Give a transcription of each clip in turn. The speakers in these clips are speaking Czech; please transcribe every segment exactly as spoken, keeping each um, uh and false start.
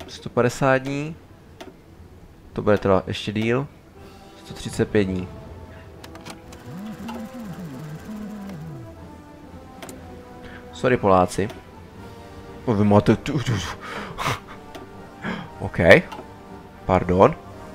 sto padesát dní. To bude teda ještě díl. sto třicet pět dní. Sorry, Poláci. O, vy máte tu... tu. OK. Pardon.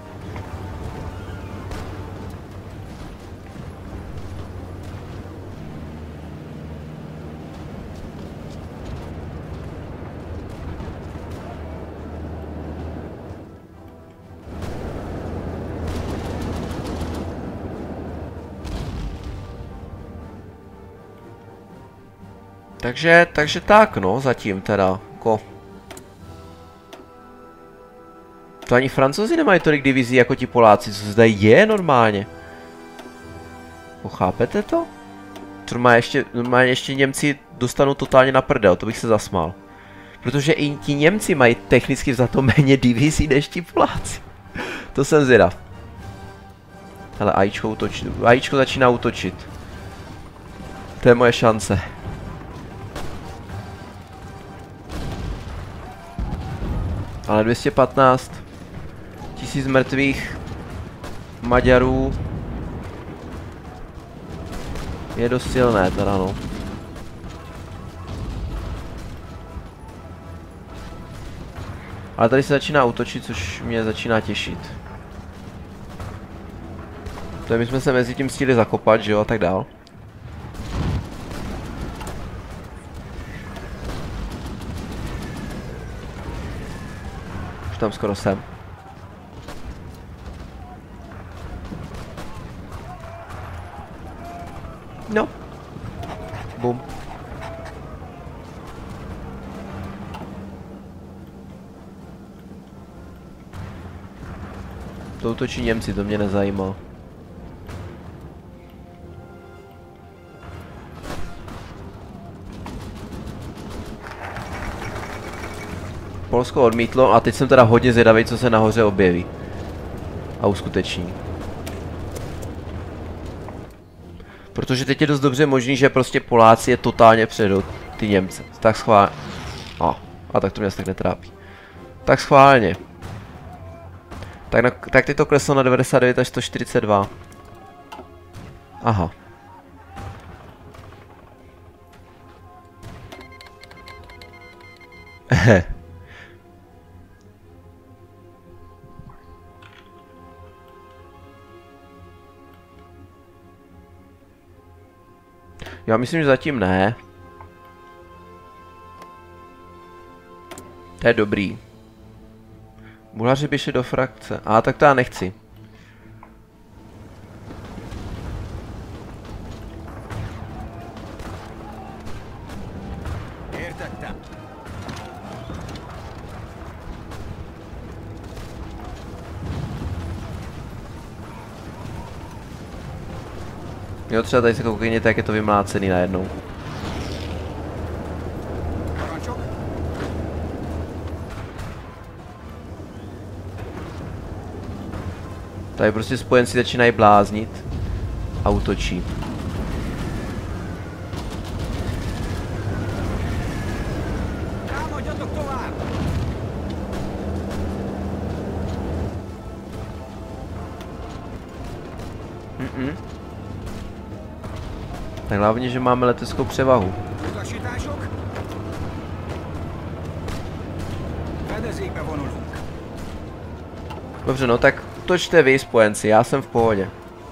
Takže, takže tak no, zatím teda, jako... To ani Francouzi nemají tolik divizí jako ti Poláci, co se zde je normálně. Chápete to? To má ještě, normálně ještě Němci dostanou totálně na prdel, to bych se zasmál. Protože i ti Němci mají technicky za to méně divizí než ti Poláci. To jsem zvědav. Hele, AIčko útočí, AIčko začíná útočit. To je moje šance. Ale dvě stě patnáct tisíc mrtvých Maďarů je dost silné teda no. Ale tady se začíná útočit, což mě začíná těšit. To je, my jsme se mezi tím stihli zakopat, že jo, a tak dál. Už tam skoro jsem. No. Bum. To útočí Němci, to mě nezajímá. Polsko odmítlo a teď jsem teda hodně zvědavý, co se nahoře objeví. A uskuteční. Protože teď je dost dobře možný, že prostě Poláci je totálně předou ty Němce. Tak schválně. A, a tak to mě asi tak netrápí. Tak schválně. Tak, na, tak teď to kleslo na devadesát devět až sto čtyřicet dva. Aha. Ehe. Já myslím, že zatím ne. To je dobrý. Bulhaři by šli do frakce. A tak to já nechci. Jo, třeba tady se koukejte, jak je to vymlácený najednou. Tady prostě spojenci začínají bláznit a útočí. Mm-mm. Tak hlavně, že máme leteckou převahu. Dobře, no tak točte vy, spojenci, já jsem v pohodě.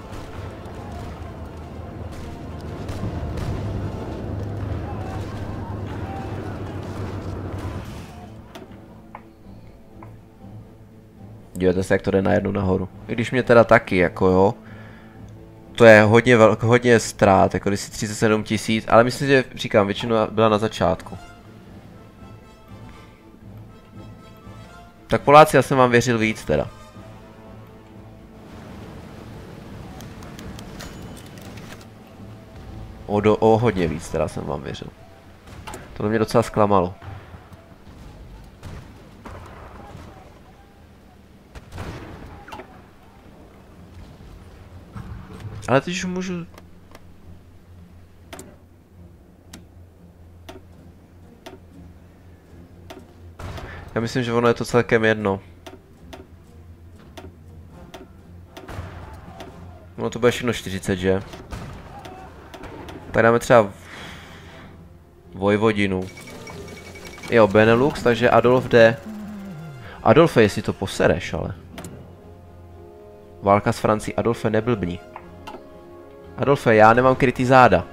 Dívejte se, jak to jde najednou nahoru. I když mě teda taky, jako jo. To je hodně, velk, hodně ztrát, jako když si třicet sedm tisíc, ale myslím, že říkám, většinou byla na začátku. Tak Poláci, já jsem vám věřil víc teda. O, do, o hodně víc teda jsem vám věřil. To mě docela zklamalo. Ale teď už můžu... Já myslím, že ono je to celkem jedno. No to bude všechno čtyřicet, že? Tak dáme třeba Vojvodinu. Jo, Benelux, takže Adolf jde. Adolfe, jestli to posereš, ale. Válka s Francií, Adolfe, neblbni. Adolfe, já nemám krytý záda.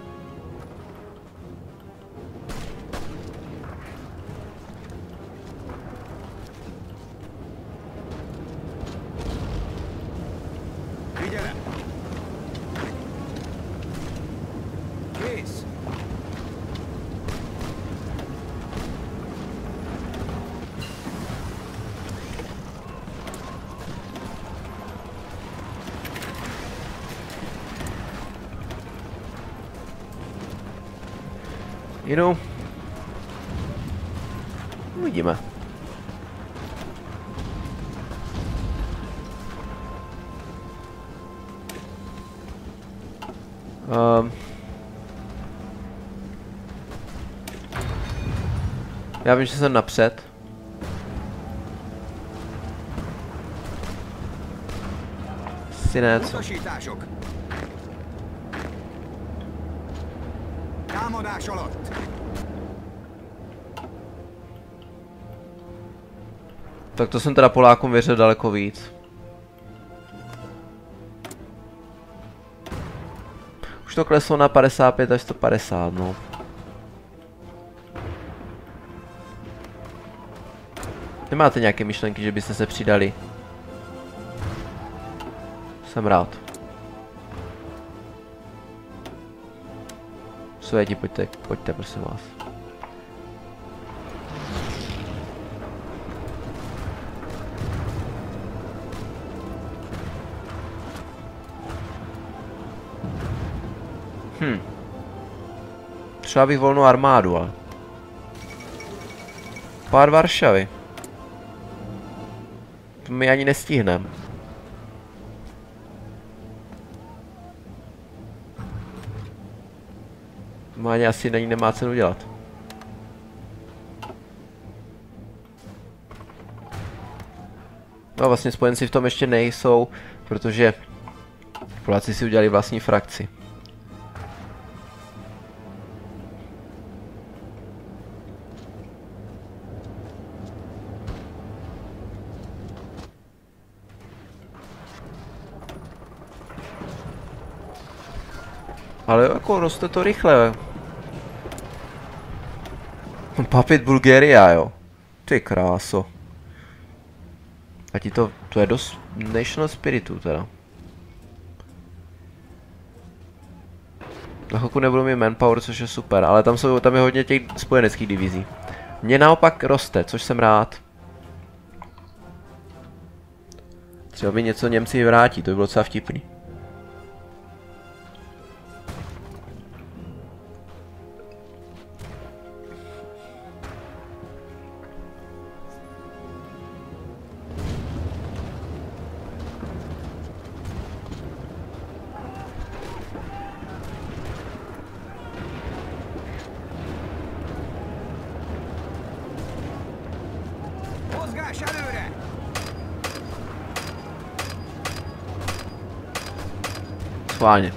Jdu. Uvidíme. Um. Já vím, že jsem napřed. Si něco. Tak to jsem teda Polákům věřil daleko víc. Už to kleslo na padesát pět až sto padesát, no. Nemáte nějaké myšlenky, že byste se přidali? Jsem rád. Světi, pojďte, pojďte, prosím vás. Hm. Třeba bych volnou armádu, ale. Pár Varšavy. To my ani nestihneme. To ani asi není nemá cenu dělat. No vlastně spojenci v tom ještě nejsou, protože Poláci si udělali vlastní frakci. Ale jako roste to rychle. Papit Bulgaria, jo. Ty kráso. A ti to, to je dost National Spiritu teda. Na chvilku nebudu mít manpower, což je super, ale tam, jsou, tam je hodně těch spojeneckých divizí. Mně naopak roste, což jsem rád. Třeba by něco Němci vrátí, to by bylo docela vtipný. Schválně.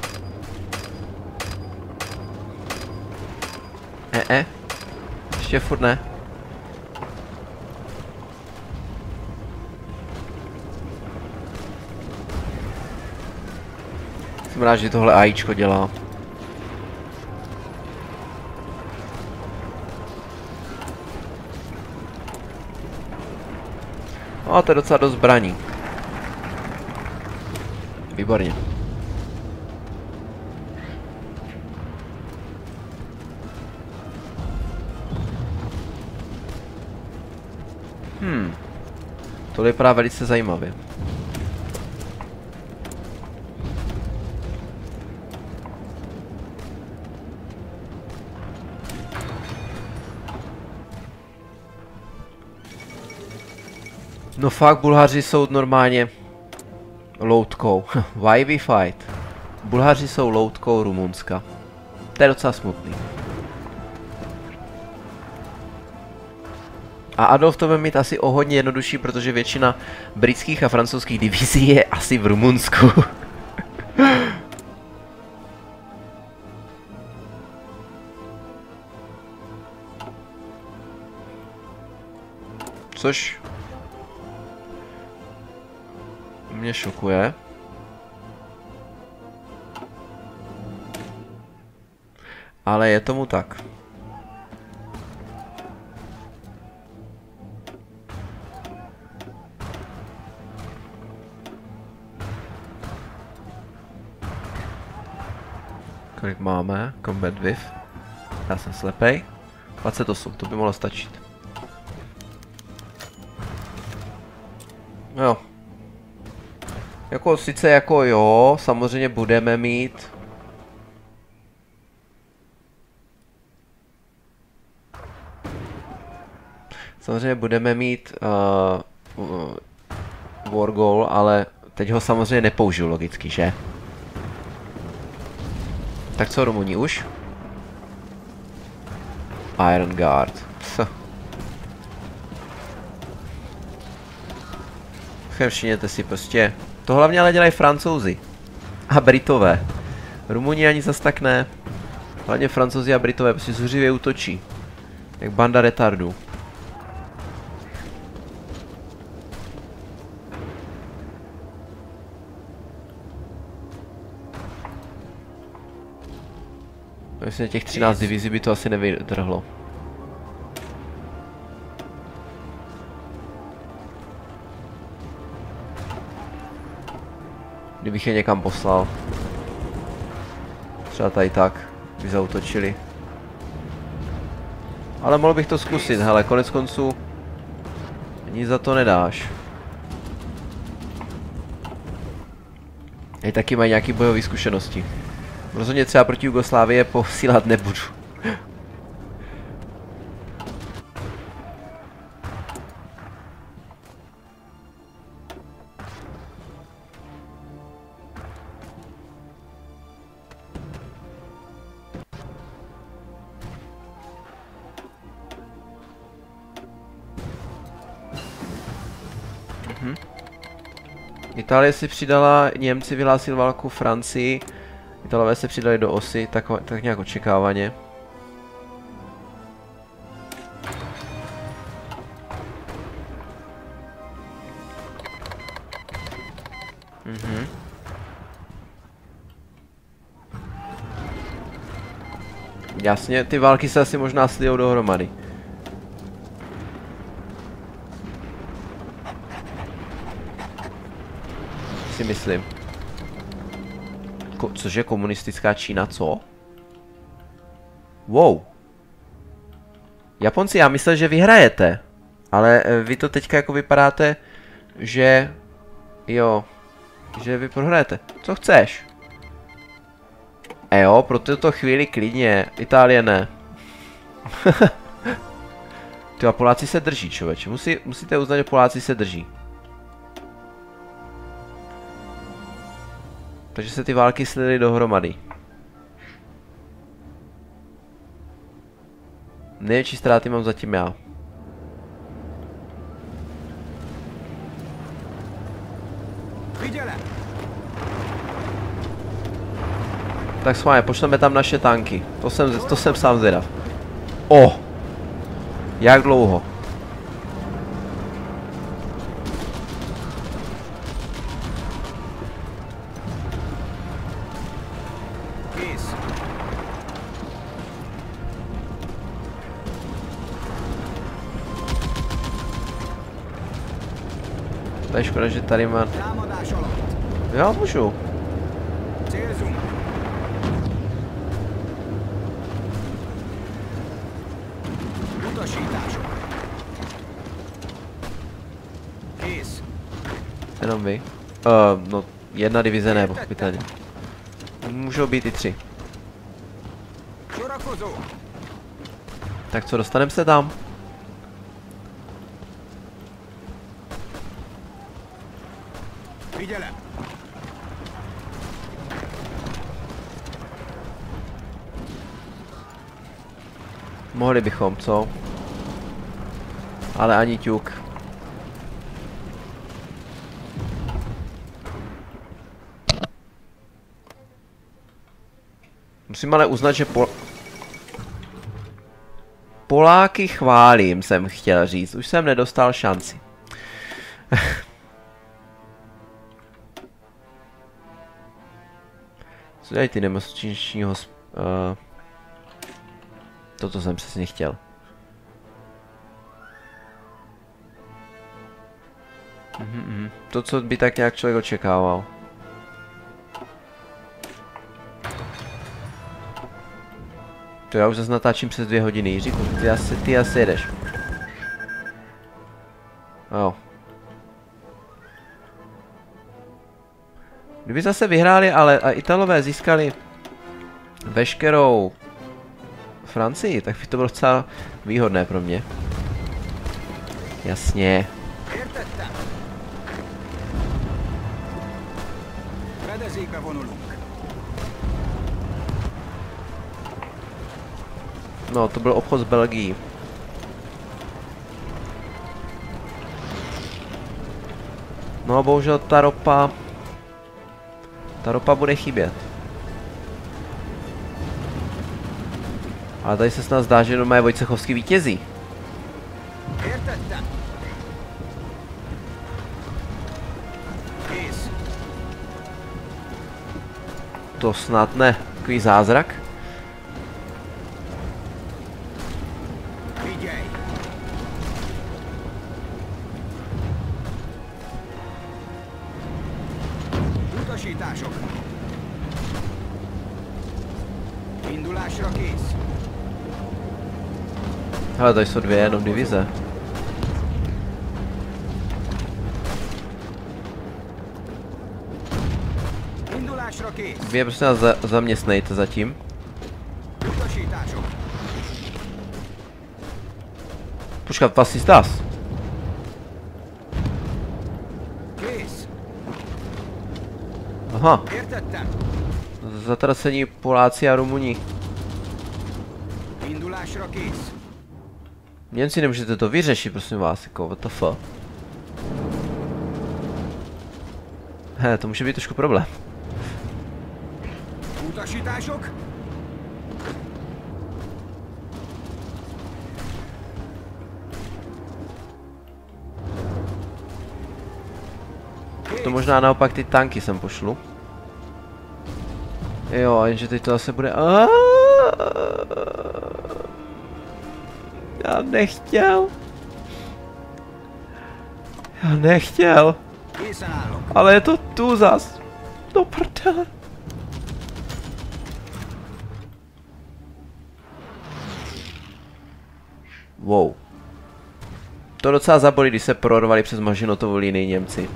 E, e. Ještě furt ne. Jsem rád, že tohle AIčko dělá. No, to je docela dost zbraní. Výborně. Hmm. To vypadá velice zajímavě. No fakt, Bulhaři jsou normálně loutkou. Why we fight? Bulhaři jsou loutkou Rumunska. To je docela smutný. A Adolf to bude mít asi o hodně jednodušší, protože většina britských a francouzských divizí je asi v Rumunsku. Což mě šokuje. Ale je tomu tak. Kolik máme? Combat with. Já jsem slepej. dvacet osm, to by mohlo stačit. Jo. Jako sice jako jo, samozřejmě budeme mít. Samozřejmě budeme mít uh, uh, War Goal, ale teď ho samozřejmě nepoužiju logicky, že? Tak co, Rumuni už? Iron Guard. Všimněte si prostě. To hlavně ale dělají Francouzi. A Britové. Rumuni ani zas tak ne. Hlavně Francouzi a Britové prostě zuřivě útočí. Jak banda retardů. Myslím, těch třináct divizí by to asi nevydrhlo. Kdybych je někam poslal. Třeba tady tak by zaútočili. Ale mohl bych to zkusit, hele, konec konců nic za to nedáš. I taky mají nějaký bojové zkušenosti. Rozhodně třeba proti Jugoslávii posílat nebudu. Mhm. Itálie si přidala, Němci vyhlásili válku Francii. Italové se přidali do osy, tak, tak nějak očekávaně. Mhm. Jasně, ty války se asi možná slijou dohromady. Si myslím. Ko cože komunistická Čína, co? Wow. Japonci, já myslel, že vyhrajete. Ale vy to teďka jako vypadáte, že... Jo. Že vy prohrajete. Co chceš? E jo, pro tuto chvíli klidně. Itálie ne. Ty a Poláci se drží, člověče. Musí, musíte uznat, že Poláci se drží. Takže se ty války slily dohromady. Největší ztráty mám zatím já. Tak schválně, pošleme tam naše tanky. To jsem, to jsem sám zvědav. O! Jak dlouho? To je škoda, že tady má... Jo, můžu. Jenom vy. Uh, no, jedna divize ne, pochopitelně. Můžou být i tři. Tak co, dostaneme se tam? Mohli bychom, co? Ale ani ťuk. Musím ale uznat, že Pol... Poláky chválím, jsem chtěl říct. Už jsem nedostal šanci. Co dělají ty nemocničního... Uh... Toto jsem přesně chtěl. Mhm, mhm. To, co by tak nějak člověk očekával. To já už zase natáčím přes dvě hodiny, Jiříku, ty asi, ty asi jedeš. Jo. Kdyby zase vyhráli, ale a Italové získali veškerou Francii, tak by to bylo docela výhodné pro mě. Jasně. No, to byl obchod s Belgií. No a bohužel ta ropa... Ta ropa bude chybět. Ale tady se snad zdá, že doma je Vojcechovský vítězí. To snad ne. Takový zázrak. Hele, tady jsou dvě jenom divize. Vy je prostě nás za zaměstnejte zatím. Počkat, was ist das? Aha. Zatracení Poláci a Rumuni. Němci, nemůžete to vyřešit, prosím vás, jako what the fuck. He, to může být trošku problém. To možná naopak ty tanky sem pošlu. Jo, jenže teď to zase bude... Já nechtěl. Já nechtěl. Ale je to tu zas. Do prdele. Wow. To docela zabolí, když se prorvali přes Mažinotovu linii Němci.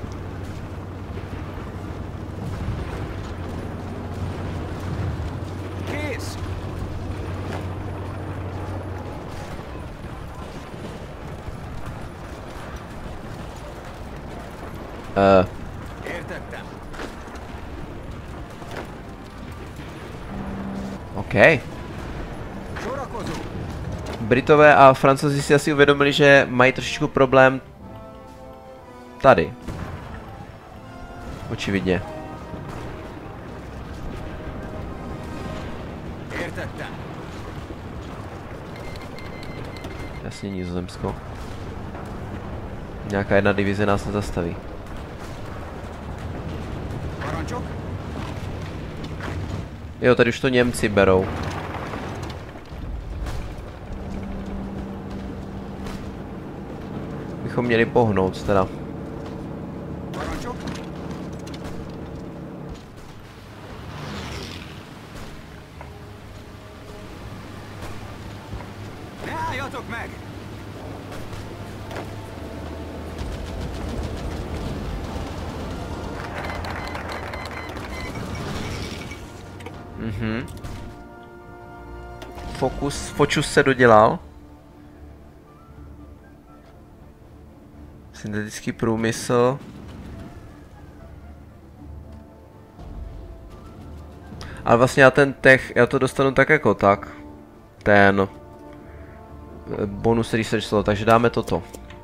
Uh. OK. Britové a Francouzi si asi uvědomili, že mají trošičku problém tady. Očividně. Jasně, Nizozemsko. Nějaká jedna divize nás nezastaví. Jo, tady už to Němci berou. Bychom měli pohnout teda. Mhm. Fokus, fočus se dodělal. Syntetický průmysl. Ale vlastně já ten tech, já to dostanu tak jako tak. Ten bonus research slow, takže dáme toto.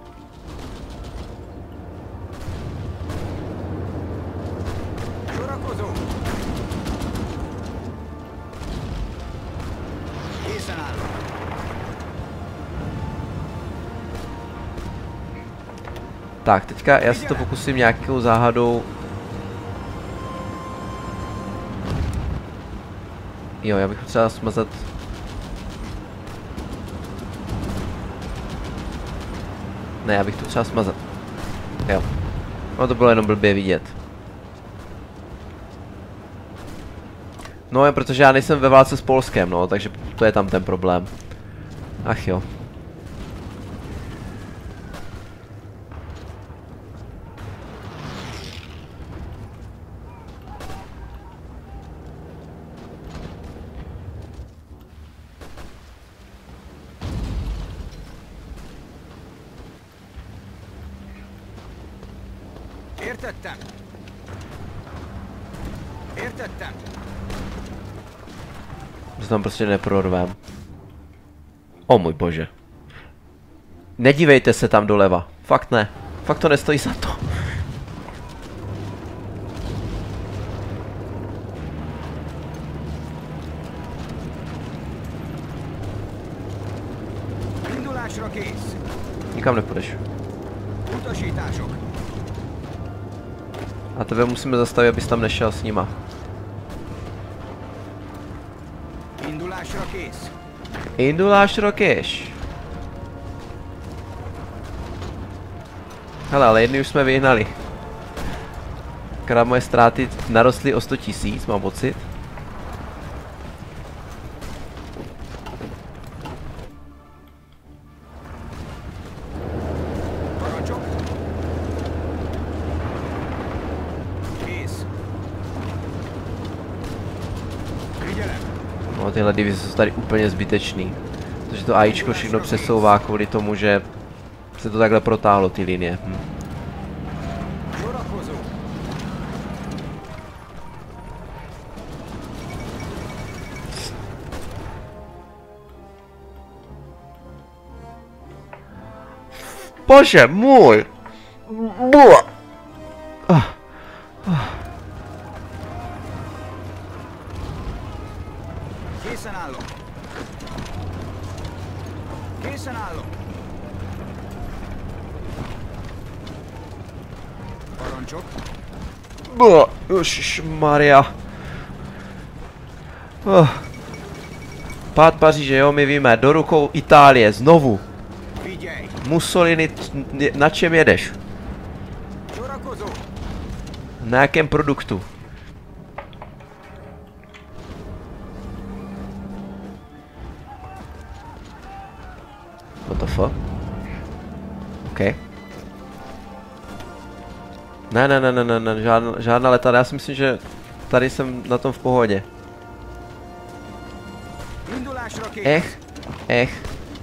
Tak, teďka já si to pokusím nějakou záhadou. Jo, já bych potřeba smazat. Ne, já bych to třeba smazat. Jo. No to bylo jenom blbě vidět. No je, protože já nejsem ve válce s Polskem, no, takže to je tam ten problém. Ach jo. Értettem. Értettem. To tam prostě neprorvám. O můj bože. Nedívejte se tam doleva. Fakt ne. Fakt to nestojí za to. Indulásra kész. Nikam nepůjdeš. Utasítások. A tebe musíme zastavit, abys tam nešel s nima. Indulásra kész. Indulásra kész. Hele, ale jedny už jsme vyhnali. Akorát moje ztráty narostly o sto tisíc, mám pocit. Parancsok. Kész. Figyelem. No tyhle divize jsou tady úplně zbytečný. Protože to AIčko všechno přesouvá kvůli tomu, že se to takhle protáhlo ty linie. Hm. Sorakozó. Bože můj! Bua. Ah. Ah. Készen állok. Készen állok. Parancsok. Bua. Ježišmarja. Oh. Pád Paříže, jo, my víme. Do rukou Itálie, znovu. Figyelj. Mussolini, na čem jedeš? Sorakozó. Na jakém produktu? What the fuck? OK. Ne, ne, ne, ne, ne, ne, žádná, žádná letadla, já si myslím, že tady jsem na tom v pohodě. Indulásra kész. Ech, ech.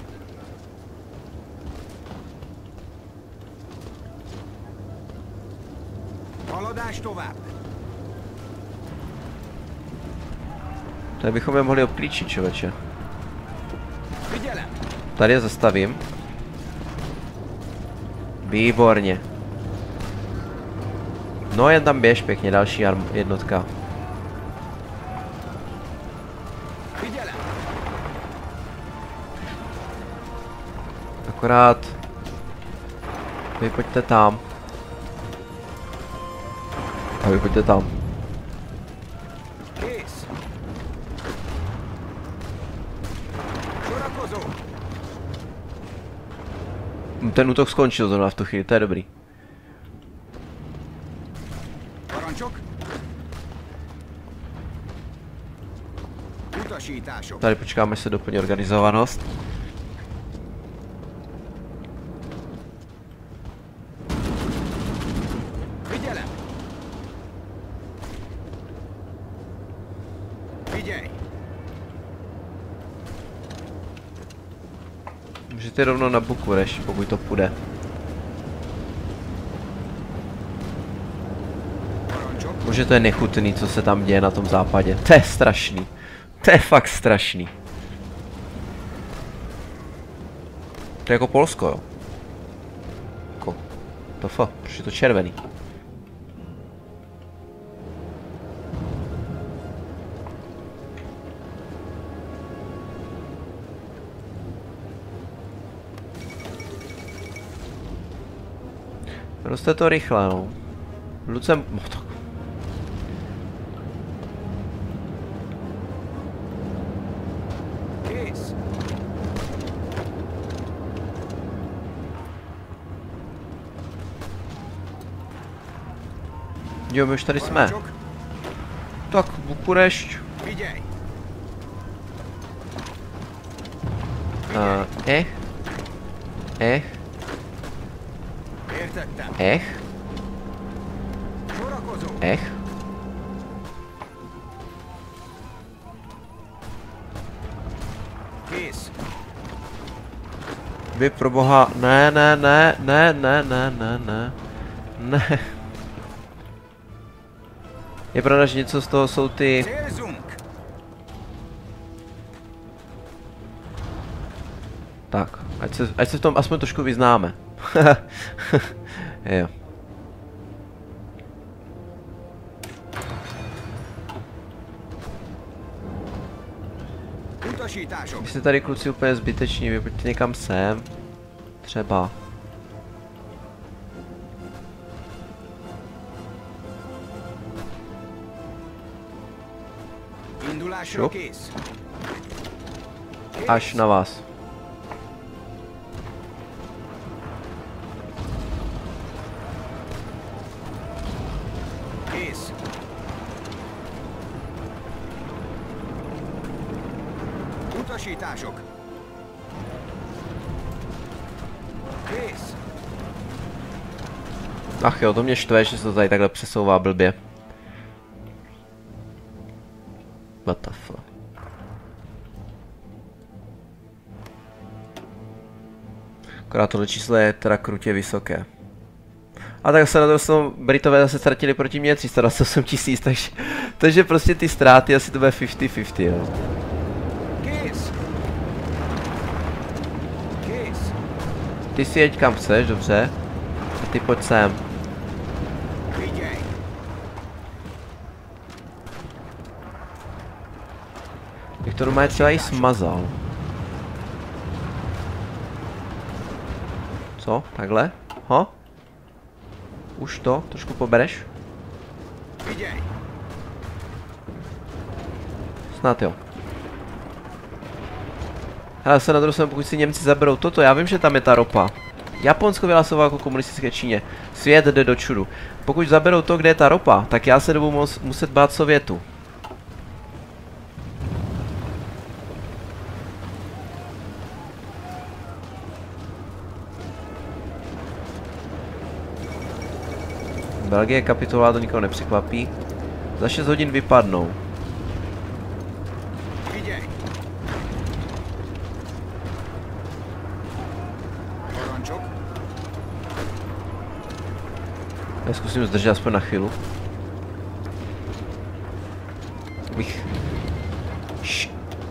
Haladás tovább. Tady bychom je mohli obklíčit, člověče. Figyelem. Tady je zastavím. Výborně. No jen tam běž pěkně, další arm, jednotka. Figyelem. Akorát... Vy pojďte tam. A vy pojďte tam. Kész. Sorakozó. Ten útok skončil zrovna v tu chvíli, to je dobrý. Parancsok. Utasítások. Tady počkáme, až se doplní organizovanost. Figyelem. Figyelj. Můžete rovnou na Bukureš, pokud to půjde. Parancsok. Bože, to je nechutný, co se tam děje na tom západě. To je strašný. To je fakt strašný. To je jako Polsko, jo. Jako. To f, proč je to červený? Roste to rychle, no. Lucem... No, tak. Kész. Jo, my už tady jsme. Parancsok, Tak, Bukurešť. figyelj! Uh, eh. Eh. Értettem. Eh. Sorakozó. Eh. Kész. Vy pro boha, ne, ne, ne, ne, ne, ne, ne, ne, ne. Je pravda, že něco z toho jsou ty... Célzunk. Tak, ať se, ať se v tom aspoň trošku vyznáme. Jo. Utasítások. Vy jste tady kluci úplně zbyteční, vy pojďte někam sem. Třeba. Indulásra Sok. kész. Až na vás. Kész. Utasítások. Kész. Ach jo, to mě štve, že se to tady takhle přesouvá blbě. What the fuck. Akorát tohle číslo je teda krutě vysoké. A tak se na to Britové zase ztratili proti mě tři sta dvacet osm tisíc, takže, takže prostě ty ztráty asi to bude padesát padesát, jo. Kész. Kész. Ty si jeď kam chceš, dobře. A ty pojď sem. Figyelj. Bych to doma třeba i smazal. Co? Takhle? Ho? Už to? Trošku pobereš? Figyelj. Snad jo. Hele, se na druhou stranu, pokud si Němci zaberou toto, já vím, že tam je ta ropa. Japonsko vyhlasovalo jako komunistické Číně. Svět jde do čudu. Pokud zaberou to, kde je ta ropa, tak já se budu muset bát Sovětu. Belgie kapitulovala, to nikoho nepřekvapí. Za šest hodin vypadnou. Figyelj. Parancsok. Já zkusím zdržet aspoň na chvíli. Bych... Š...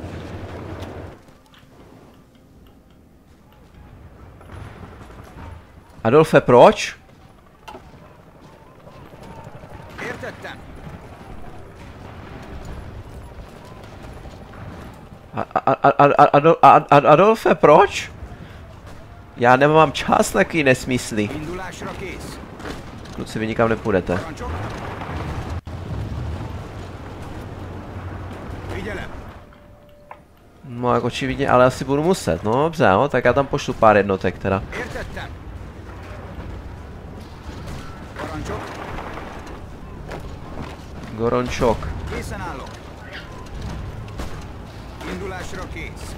Adolfe, proč? Értettem. A, a, a, a, a, Adol, a, a, Adolfe, proč? Já nemám čas na takový nesmysly. Indulásra kész. Kluci, vy nikam nepůjdete. Parancsok. Figyelem. No jak očividně, ale asi budu muset, no dobře, no, tak já tam pošlu pár jednotek teda. Értettem. Parancsok. Gorončok. Készen állok. Indulásra kész.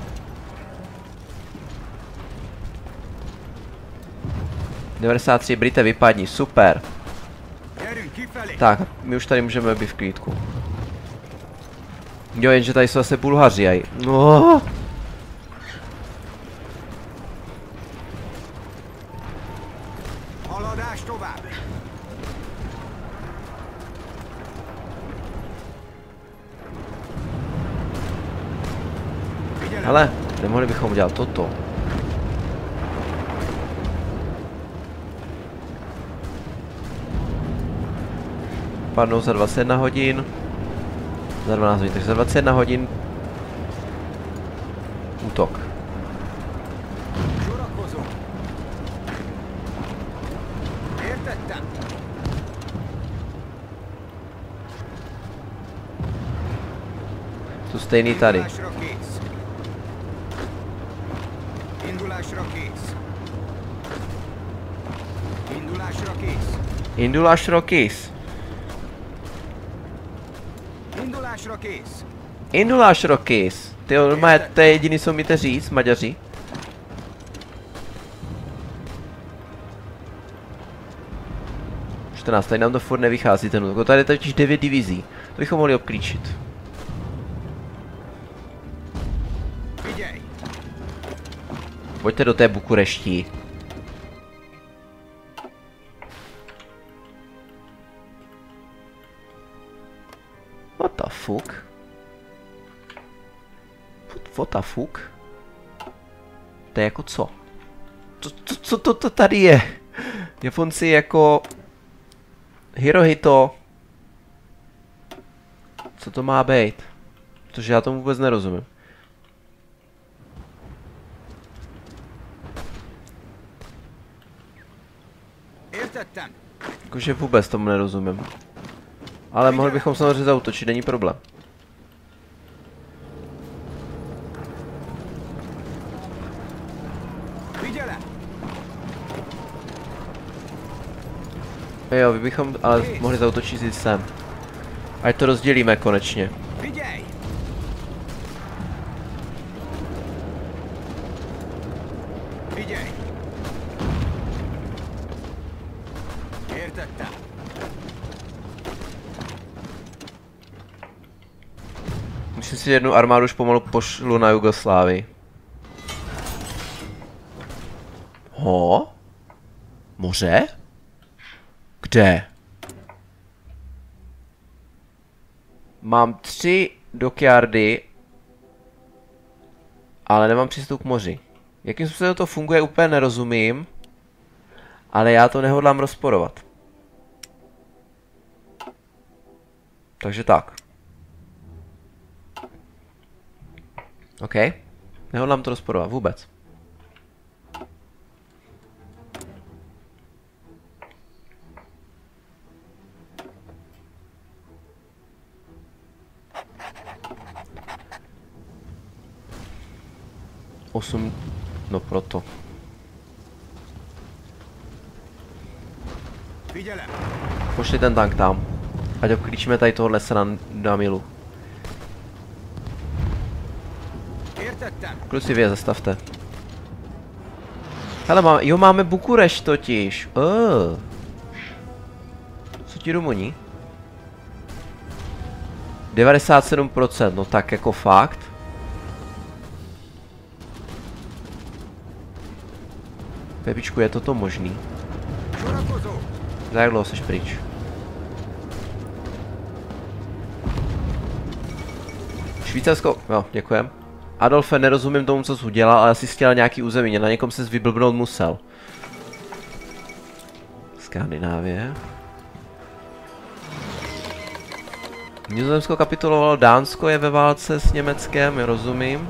devadesát tři, Brite, vypadni, super. Gyerünk kifelé. Tak, my už tady můžeme být v klídku. Jo, jenže tady jsou zase Bulhaři, aj. No. Haladás tovább. Figyelem. Hele, nemohli bychom udělat toto. Padnou za dvacet jedna hodin. Za dvanáct hodin, takže za dvacet jedna hodin. Útok. Sorakozó. Értettem. stejný tady. Indulás Rokis. Indulás Rokis. Indulás Rokis. Indulás Rokis. Indulás Rokis. Indulás Rokis. Ty normálně, to je jediný, co umíte říct, Maďaři. čtrnáct, tady nám to furt nevychází ten útok. Tady je totiž devět divizí. To bychom mohli obklíčit. Viděj. Pojďte do té Bukurešti. What the fuck? What the fuck? To je jako co? Co, co, co to, to tady je? Japonci jako... Hirohito. Co to má být? Protože já tomu vůbec nerozumím. Értettem. Jakože vůbec tomu nerozumím. Ale mohli bychom samozřejmě zaútočit, není problém. Viděle. Jo, vy bychom ale mohli zaútočit i sem. Ať to rozdělíme konečně. Viděj. Viděj. Értettem. Myslím si, že jednu armádu už pomalu pošlu na Jugoslávii. Ho? Moře? Kde? Mám tři dockyardy, ale nemám přístup k moři. Jakým způsobem to funguje, úplně nerozumím, ale já to nehodlám rozporovat. Takže tak. OK. Nehodlám to rozporovat vůbec. Osm, no proto. Viděle. Pošli ten tank tam. Ať obklíčíme tady tohle sran na milu. Értettem. Kluci, vy je zastavte. Hele, má, jo, máme Bukurešť totiž. Oh. Co ti Rumuni? devadesát sedm procent, no tak jako fakt. Pepičku, je toto možný? Za jak dlouho seš pryč? Švýcarsko, no, děkujem. Adolfe, nerozumím tomu, co jsi udělal, ale jsi chtěl nějaký území, na někom ses vyblbnout musel. Skandinávie. Nizozemsko kapitulovalo, Dánsko je ve válce s Německem, rozumím.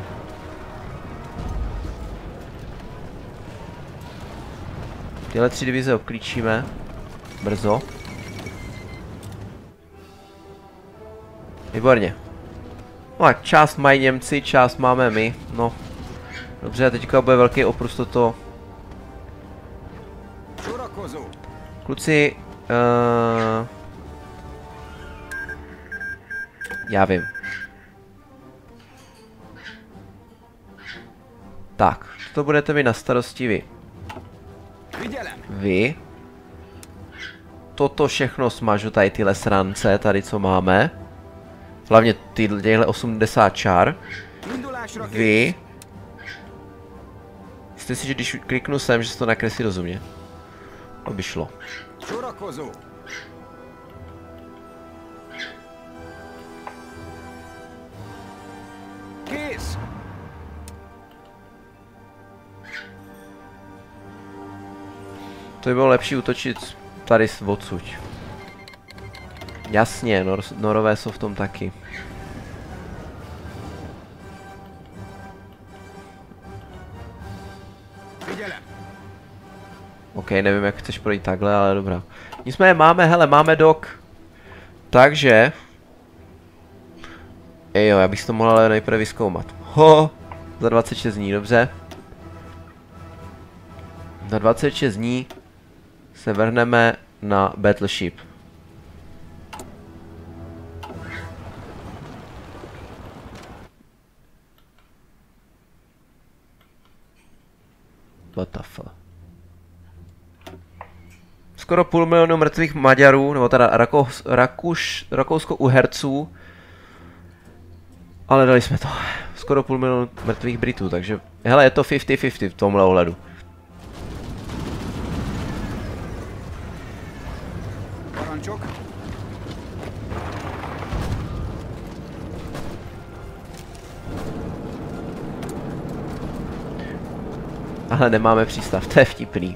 Tyhle tři divize obklíčíme. Brzo. Výborně. No tak část mají Němci, část máme my. No. Dobře, teďka bude velký oprus toto. Kluci, uh... já vím. Tak, to budete mít na starosti vy. Vy. Toto všechno smažu, tady tyhle srance, tady co máme. Hlavně tyhle osmdesát čar. Vy. Myslíte si, že když kliknu sem, že se to nakreslí rozumně? To by šlo. To by bylo lepší útočit tady odsud. Jasně, nor norové jsou v tom taky. OK, nevím, jak chceš projít takhle, ale dobrá. Nicméně máme, hele, máme dok. Takže... Jo, já bych to mohl ale nejprve vyzkoumat. Ho! Za dvacet šest dní, dobře. Za dvacet šest dní se vrhneme na Battleship. What the fuck? Skoro půl milionu mrtvých Maďarů, nebo teda Rakous, Rakuš, Rakousko-Uherců. Ale dali jsme to. Skoro půl milionu mrtvých Britů, takže... Hele, je to padesát na padesát v tomhle ohledu. Parancsok. Ale nemáme přístav, to je vtipný.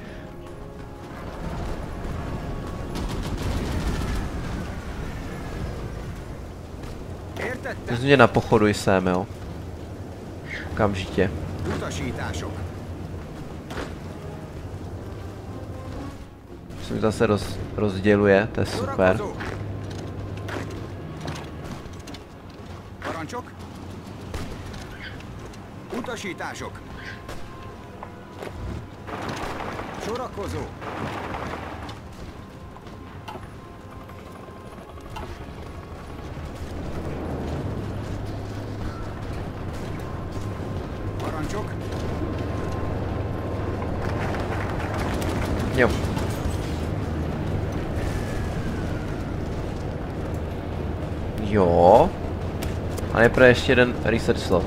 Myslím, že na pochodu jsem, jo. Okamžitě. Utasítások. Myslím, že zase roz, rozděluje, to je super. Sorakozó. Parancsok. Utasítások. Sorakozó. Parancsok. Jo. Jo. A nejprve ještě jeden research slot.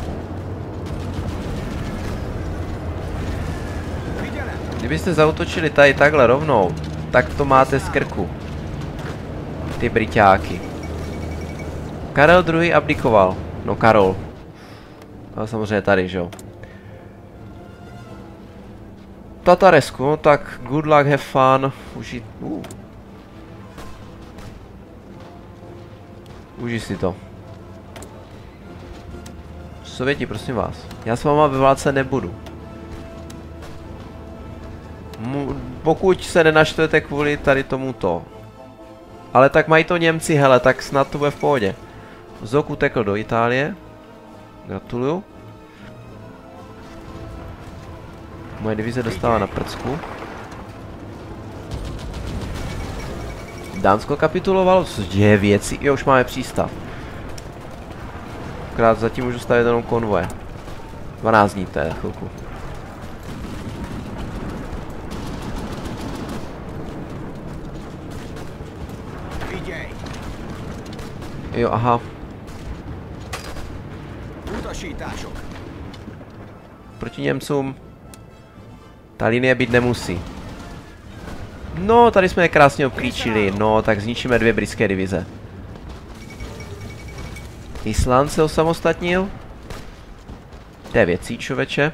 Kdybyste zautočili tady takhle rovnou, tak to máte z krku. Ty Briťáky. Karel druhý abdikoval. No Karol. Ale samozřejmě tady, že jo. Tataresku, no tak good luck, have fun. Užij... Uh. Užij si to. Sověti, prosím vás. Já s váma ve válce nebudu. M pokud se nenaštvete kvůli tady tomuto. Ale tak mají to Němci, hele, tak snad to bude v pohodě. Zok utekl do Itálie. Gratuluju. Moje divize dostala na prcku. Dánsko kapitulovalo, co se děje věci, jo, už máme přístav. Akorát zatím můžu stavit jenom konvoje. dvanáct dní, to je chvilku. Jo, aha. Proti Němcům ta linie být nemusí. No, tady jsme je krásně obklíčili. No, tak zničíme dvě britské divize. Island se osamostatnil. To je věcí, člověče.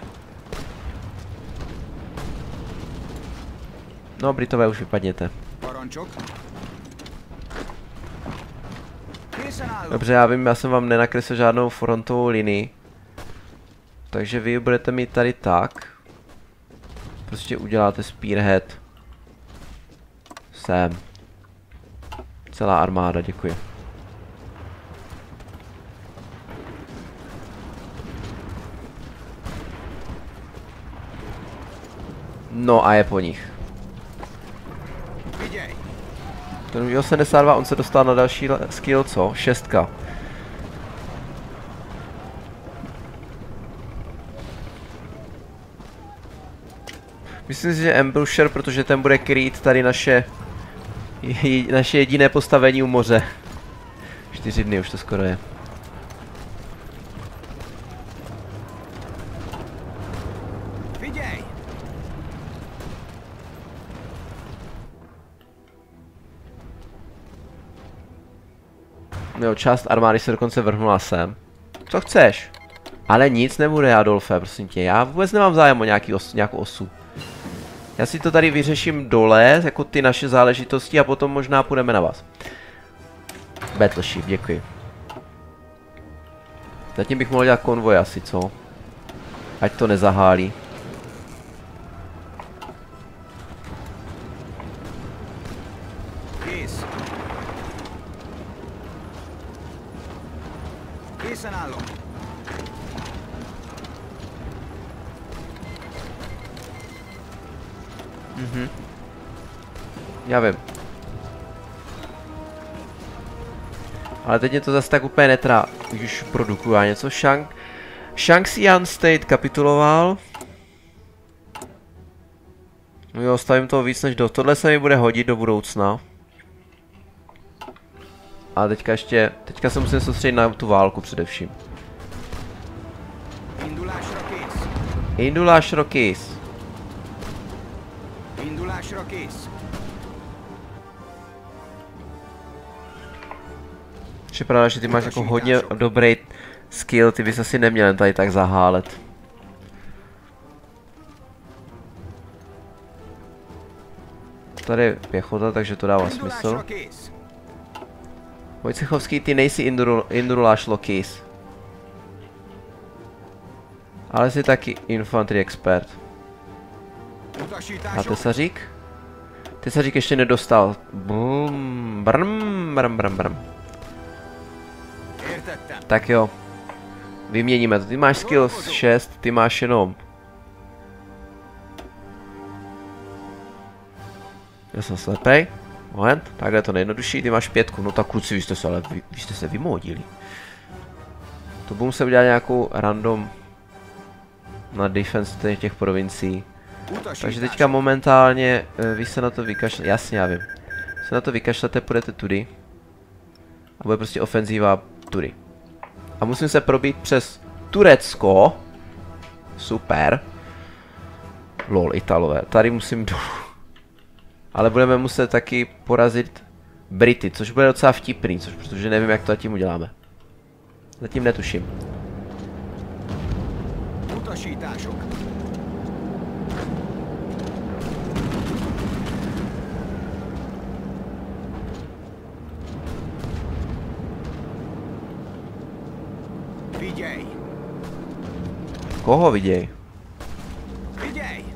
No, Britové už vypadněte. Dobře, já vím, já jsem vám nenakreslil žádnou frontovou linii. Takže vy budete mít tady tak. Prostě uděláte spearhead. Sem. Celá armáda, děkuji. No a je po nich. Ten udělal sedmdesát dva, on se dostal na další skill, co? Šestka. Myslím si, že Ambusher, protože ten bude krýt tady naše naše jediné postavení u moře. Čtyři dny už to skoro je. Jo, část armády se dokonce vrhnula sem. Co chceš? Ale nic nebude, Adolfe, prosím tě. Já vůbec nemám zájem o nějaký os, nějakou osu. Já si to tady vyřeším dole, jako ty naše záležitosti, a potom možná půjdeme na vás. Battleship, děkuji. Zatím bych mohl dělat konvoj asi, co? Ať to nezahálí. Készen állok. Mhm. Já vím. Ale teď mě to zase tak úplně netrá. Když produkuju a něco. Shang... Shang-Xian State kapituloval. No jo, stavím toho víc než do. Tohle se mi bude hodit do budoucna. A teďka ještě... Teďka se musím soustředit na tu válku především. Indulásra kész. Indulásra kész. Indulásra kész. Připadá, že ty máš jako hodně dobrý skill, ty bys asi neměl jen tady tak zahálet. Tady je pěchota, takže to dává smysl. Vojcechovský, ty nejsi Indruláš Lokis. Ale jsi taky infantry expert. A tesařík? Tesařík ještě nedostal. Bum, brm, brm, brm, brm. Tak jo. Vyměníme to. Ty máš skills šest, ty máš jenom. Já jsem slepej. Moment, takhle je to nejjednodušší, ty máš pětku. No tak kluci, vy jste se ale vy, vy jste se vymodili. To budu muset udělat nějakou random na defense těch provincií. Takže teďka momentálně, vy se na to vykašlete, jasně já vím. Se na to vykašlete, půjdete tudy. A bude prostě ofenzíva tudy. A musím se probít přes Turecko. Super. Lol, Italové, tady musím dolů. Ale budeme muset taky porazit Brity, což bude docela vtipný, což protože nevím, jak to zatím uděláme. Zatím netuším. Utasítások. Viděj. Koho viděj? Viděj.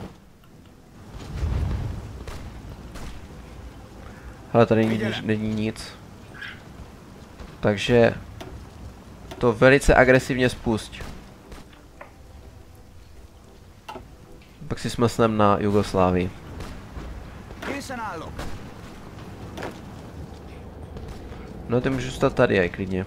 Ale tady není, není nic. Takže to velice agresivně spust. Pak si smlsnem na Jugoslávii. No ty můžu stát tady aj klidně.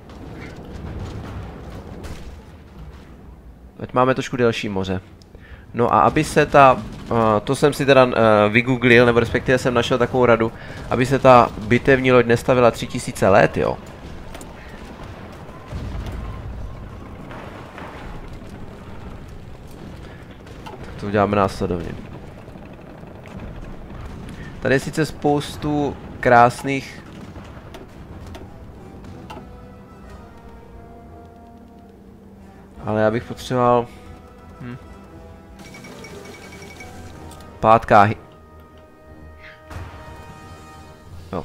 Ať máme trošku delší moře. No a aby se ta, uh, to jsem si teda uh, vygooglil, nebo respektive jsem našel takovou radu, aby se ta bitevní loď nestavila tři tisíce let, jo. Tak to uděláme následovně. Tady je sice spoustu krásných... Ale já bych potřeboval... Hm. Pátkáhy. Jo.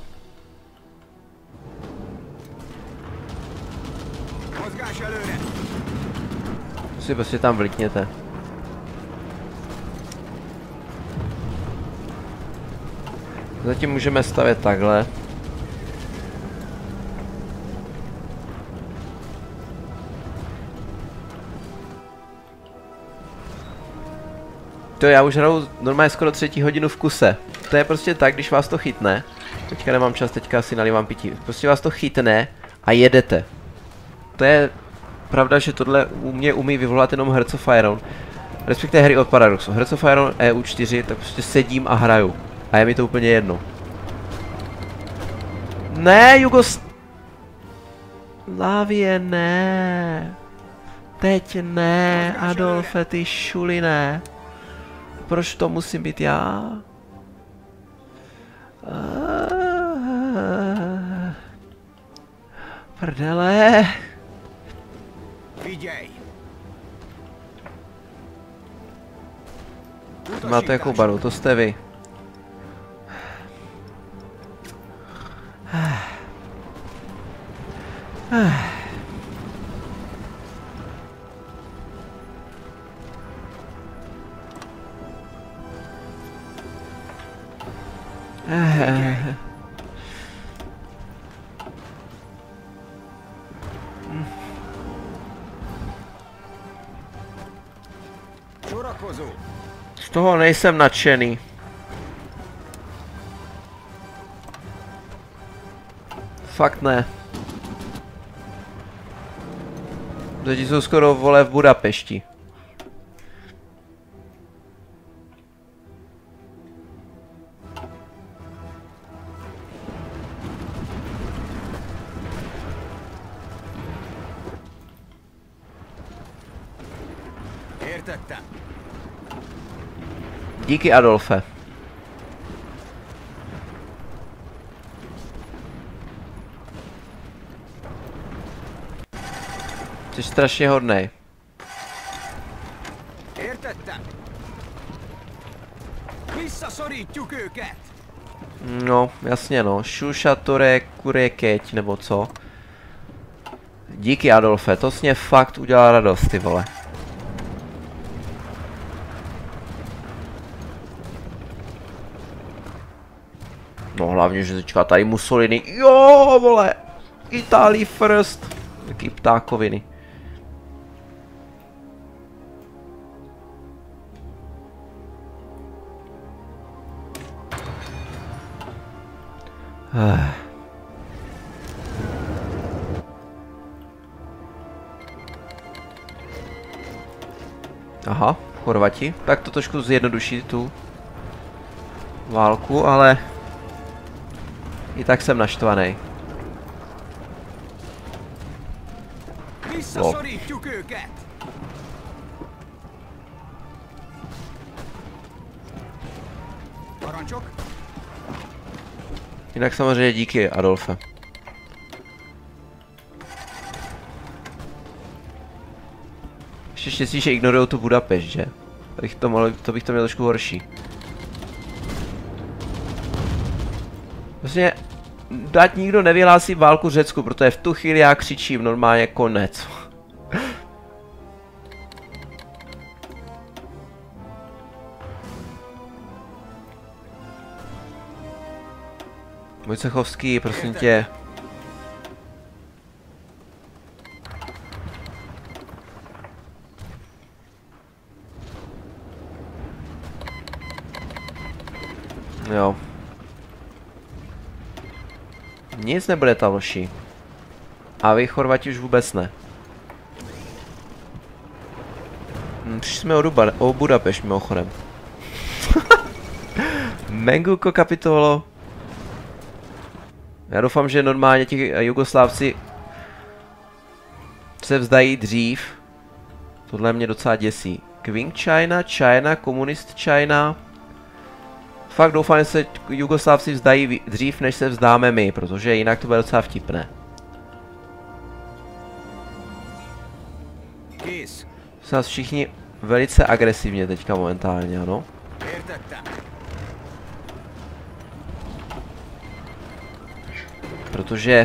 Si prostě tam vlítněte. Zatím můžeme stavět takhle. To já už hraju normálně skoro třetí hodinu v kuse. To je prostě tak, když vás to chytne. Teďka nemám čas, teďka si nalívám pití. Prostě vás to chytne a jedete. To je pravda, že tohle u mě umí vyvolat jenom Hearts of Iron. Respektive hry od Paradoxu. Hearts of Iron E U čtyři, tak prostě sedím a hraju. A je mi to úplně jedno. Ne, Jugoslávie, ne. Teď ne, Adolfe, ty šuli, ne. Proč to musím být já? Prdele. Máte jakou barvu? To jste vy. toho nejsem nadšený. Fakt ne. Teď jsou skoro vole v Budapešti. Értettem. Díky, Adolfe. Jsi strašně hodnej. Értettem. Visszaszorítjuk őket. No, jasně no. Šušatore kurekeť, nebo co? Díky, Adolfe, to jsi mě fakt udělal radost, ty vole. No hlavně, že teďka tady Mussolini. Jo, vole! Itálii first. Taký ptákoviny. Aha, Chorvati. Tak to trošku zjednoduší tu válku, ale i tak jsem naštvaný. Visszaszorítjuk őket. Parancsok. Jinak samozřejmě díky, Adolfe. Ještě štěstí, že ignorujou tu Budapešť, že? To bych to, mohl, to bych to měl trošku horší. Vlastně dát nikdo nevyhlásí válku Řecku, protože v tu chvíli já křičím normálně konec. Vojcechovský, prosím tě. Jo. Nic nebude Taloši. A vy Chorvati už vůbec ne. Hm, přišli jsme o, Duba, o Budapešť mimochodem. Menguko kapitolo. Já doufám, že normálně ti Jugoslávci se vzdají dřív. Tohle mě docela děsí. Queen China, China, komunist China. Fakt doufám, že se Jugoslávci vzdají dřív, než se vzdáme my, protože jinak to bude docela vtipné. Jsou nás všichni velice agresivně teďka momentálně, ano. Protože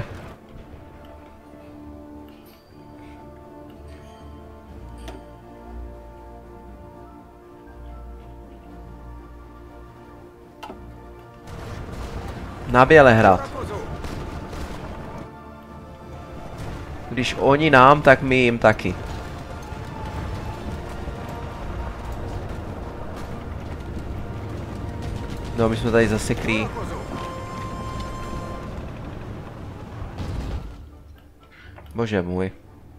na Bělehrad. Když oni nám, tak my jim taky. No, my jsme tady zaseklí. Bože můj.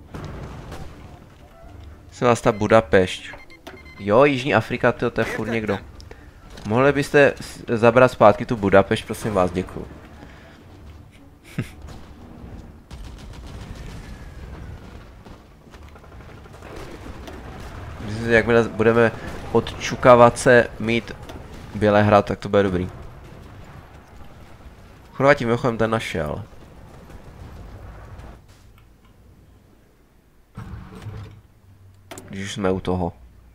Jsem vás ta Budapešť. Jo, Jižní Afrika, to, to je furt někdo. Mohli byste zabrat zpátky tu Budapešť, prosím vás, děkuju. Myslím si, jakmile budeme od Čukavace mít Bělehrad, tak to bude dobrý. Chorvati mimochodem ten našel. Když už jsme u toho.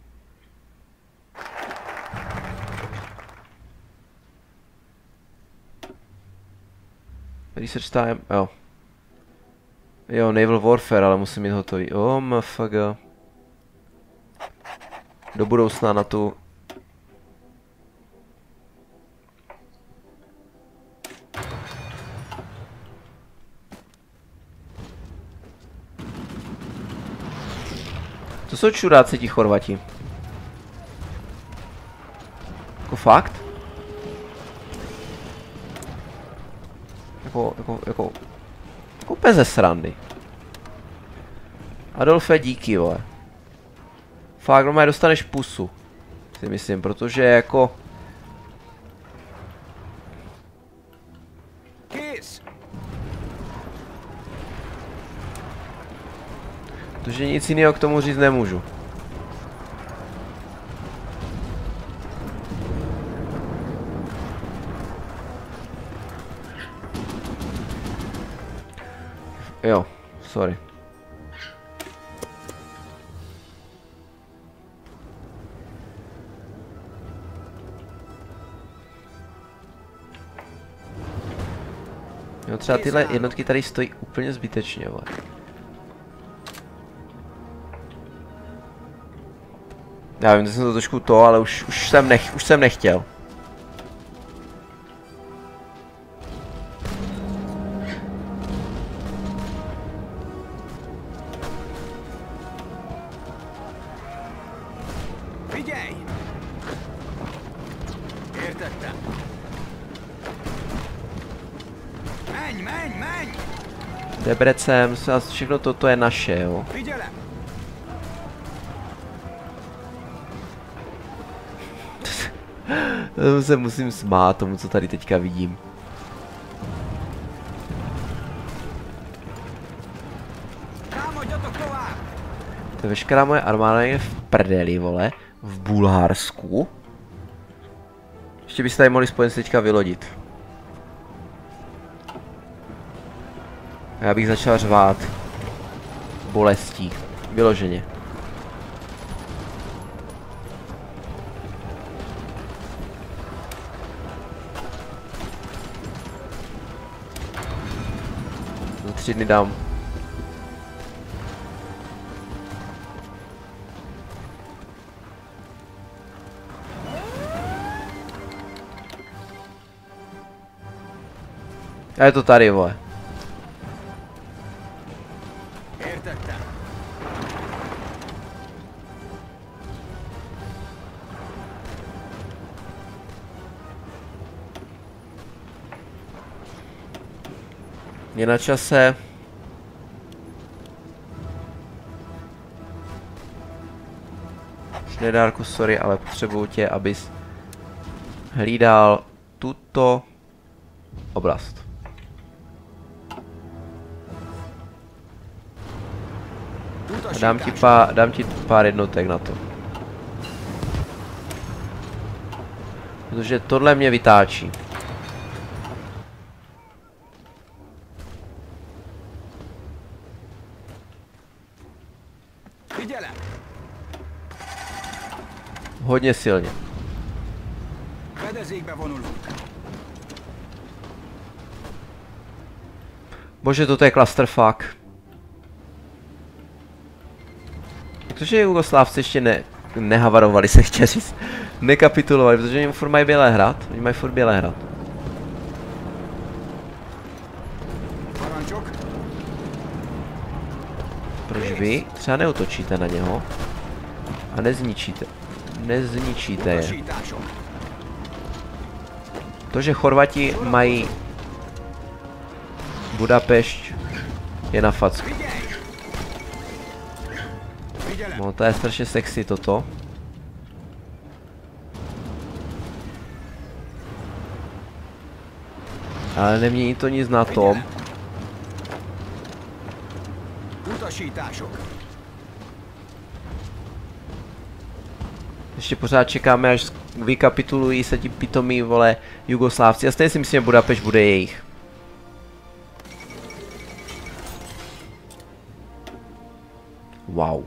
Research time, jo. Jo, Naval Warfare, ale musím mít hotový. Oh, mfg. Do budoucna na tu... To jsou čuráci ti Chorvati. Jako fakt? Jako, jako, jako... Jako bez ze srandy. Adolfe, díky, vole. Fakt, no, dostaneš pusu. Si myslím, protože jako... Protože nic jiného k tomu říct nemůžu. Jo, sorry. Jo, třeba tyhle jednotky tady stojí úplně zbytečně, vole. Já vím, že jsem to trošku to, ale už, už, jsem, nech, už jsem nechtěl. Viděj! Értettem. Menj, menj, menj! Debrecen, všechno toto je naše, jo. Vidělem. To se musím smát tomu, co tady teďka vidím. To je veškerá moje armáda je v prdeli, vole. V Bulharsku. Ještě byste tady mohli spojenci teďka vylodit. A já bych začal řvát. Bolestí. Vyloženě. Za tři dny dám. A je to tady, vole. Je na čase. Šnejdárku, sorry, ale potřebuju tě, abys hlídal tuto oblast. A dám ti, pá, dám ti pár jednotek na to. Protože tohle mě vytáčí. Hodně silně. Bože, toto je clusterfuck. Protože Jugoslávci ještě ne, nehavarovali, se chtěl říct. Nekapitulovali, protože oni furt mají Bělehrad. Oni mají furt Bělehrad. Proč vy třeba neutočíte na něho? A nezničíte. Nezničíte je. To, že Chorvati mají Budapešť, je na facku. No to je strašně sexy toto. Ale nemění to nic na tom. Ještě pořád čekáme, až vykapitulují se ti pitomí, vole, Jugoslávci. Já stejně si myslím, že Budapešť bude jejich. Wow.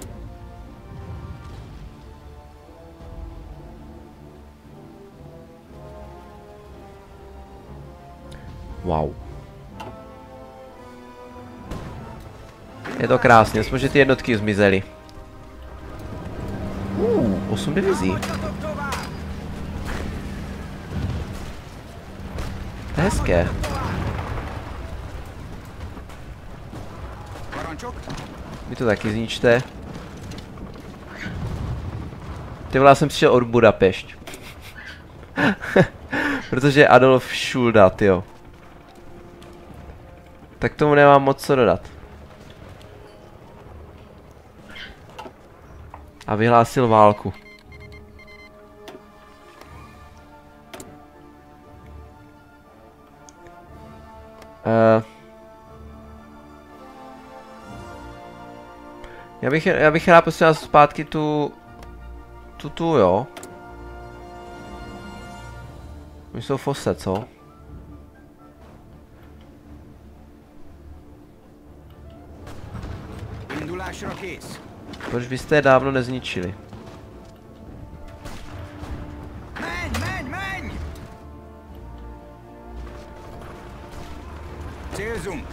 Wow. Je to krásně, aspoň, že ty jednotky zmizely. Uh, osm divizí. To je hezké. Vy to taky zničte. Ty vole, já jsem přišel od Budapešť. Protože Adolf Šulda, tyjo. Tak tomu nemám moc co dodat. A vyhlásil válku. Uh, já bych, já bych rád posílal zpátky tu, tu tu, jo. Oni jsou fose, co? Proč vy jste je dávno nezničili? Menj, menj, menj! Célzunk!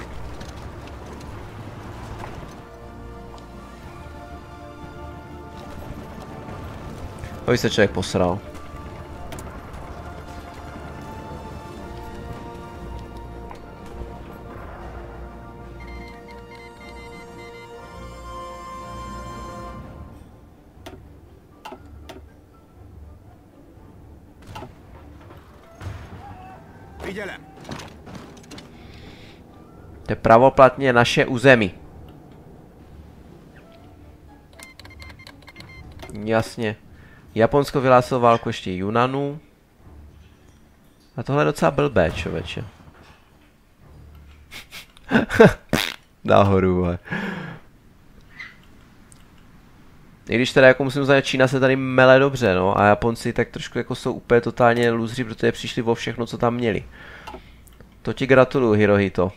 Aby se člověk posral. Vidělem. To je pravoplatně naše území. Jasně. Japonsko vyhlásilo válku ještě Junanu. A tohle je docela blbé, člověče. Nahoru, vole. I když teda jako musím uznat, Čína se tady mele dobře, no. A Japonci tak trošku jako jsou úplně totálně lůzři, protože přišli o všechno, co tam měli. To ti gratuluju, Hirohito.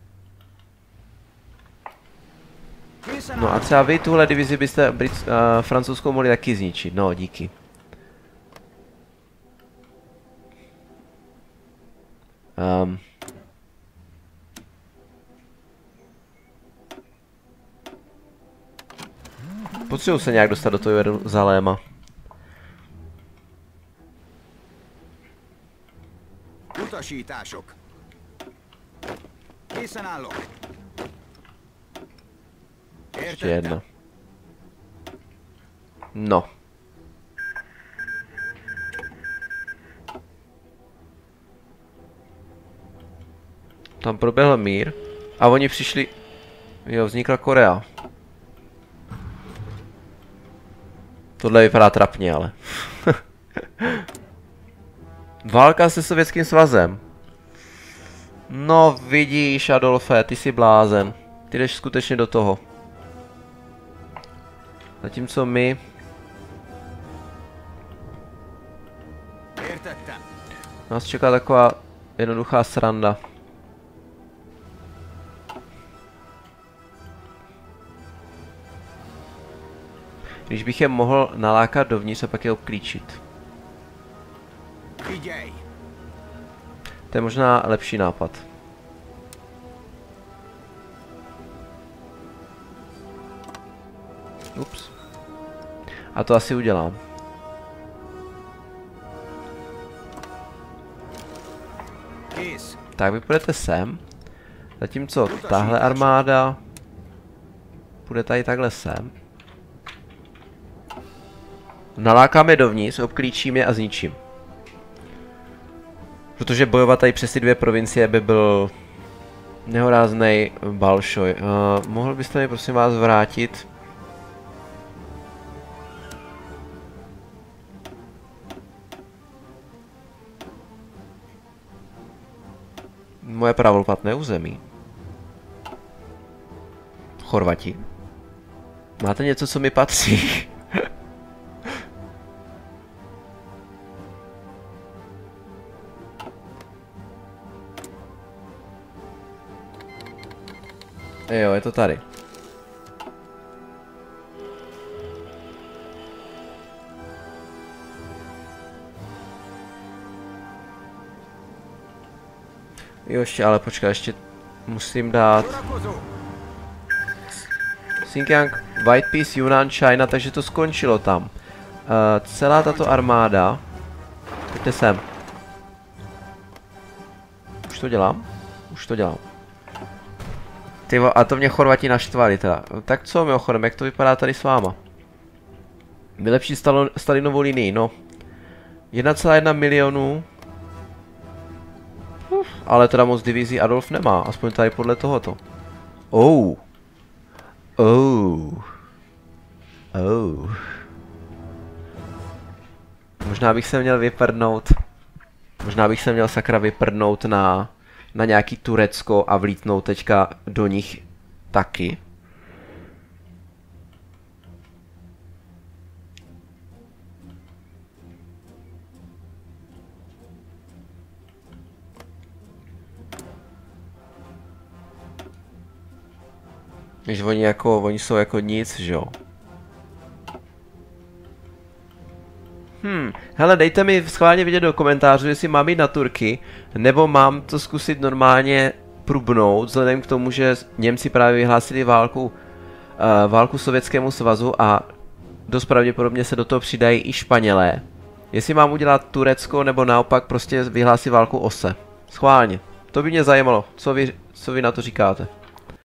No a třeba vy tuhle divizi byste Brit, uh, francouzskou mohli taky zničit. No, díky. Um. Potřebuji se nějak dostat do toho Jeruzaléma. Utasítások. Készen állok. Ještě jedna. No. Tam proběhl mír. A oni přišli... Jo, vznikla Korea. Tohle vypadá trapně, ale. Válka se Sovětským svazem. No vidíš, Adolfe, ty jsi blázen. Ty jdeš skutečně do toho. Zatímco my... Nás čeká taková jednoduchá sranda. Když bych je mohl nalákat dovnitř a pak je obklíčit. To je možná lepší nápad. Ups. A to asi udělám. Tak vy půjdete sem. Zatímco tahle armáda půjde tady takhle sem. Nalákáme dovnitř, obklíčím je a zničím. Protože bojovat tady přes ty dvě provincie by byl nehoráznej balšoj. Uh, mohl byste mi prosím vás vrátit? Moje pravoplatné území. Chorvati. Máte něco, co mi patří? Jo, je to tady. Jo, ještě, ale počkej, ještě musím dát Xinjiang, White Peace, Yunnan, China, takže to skončilo tam. Uh, celá tato armáda. Pojďte sem. Už to dělám? Už to dělám. Tyvo, a to mě Chorvati naštvali teda. Tak co, mimochodem, jak to vypadá tady s váma? Vylepšit Stalinovou linii, no. jedna celá jedna milionu. Uf, ale teda moc divizí Adolf nemá, aspoň tady podle tohoto. Oh. Oh. Oh. Možná bych se měl vyprdnout. Možná bych se měl sakra vyprdnout na, na nějaký Turecko a vlítnout teďka do nich taky. Když oni jako, oni jsou jako nic, že jo. Hmm, hele, dejte mi schválně vidět do komentářů, jestli mám jít na Turky, nebo mám to zkusit normálně prubnout, vzhledem k tomu, že Němci právě vyhlásili válku, uh, válku Sovětskému svazu a dost pravděpodobně se do toho přidají i Španělé. Jestli mám udělat Turecko, nebo naopak prostě vyhlásit válku Ose. Schválně. To by mě zajímalo, co vy, co vy na to říkáte.